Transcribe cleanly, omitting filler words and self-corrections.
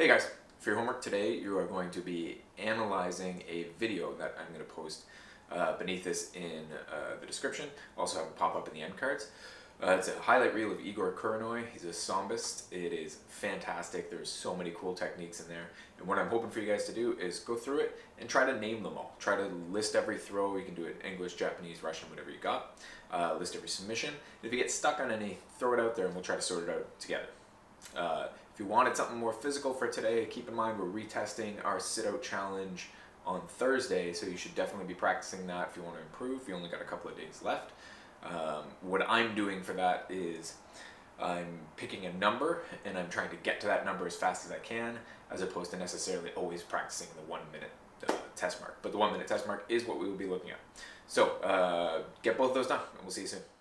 Hey guys, for your homework today you are going to be analyzing a video that I'm going to post beneath this in the description. Also have a pop-up in the end cards. It's a highlight reel of Igor Kuronoy. He's a sambist. It is fantastic. There's so many cool techniques in there. And what I'm hoping for you guys to do is go through it and try to name them all. Try to list every throw. You can do it in English, Japanese, Russian, whatever you got. List every submission. And if you get stuck on any, throw it out there and we'll try to sort it out together. If you wanted something more physical for today, keep in mind we're retesting our sit-out challenge on Thursday, so you should definitely be practicing that if you want to improve. You only got a couple of days left. What I'm doing for that is I'm picking a number and I'm trying to get to that number as fast as I can, as opposed to necessarily always practicing the 1 minute test mark. But the 1 minute test mark is what we will be looking at. So get both of those done and we'll see you soon.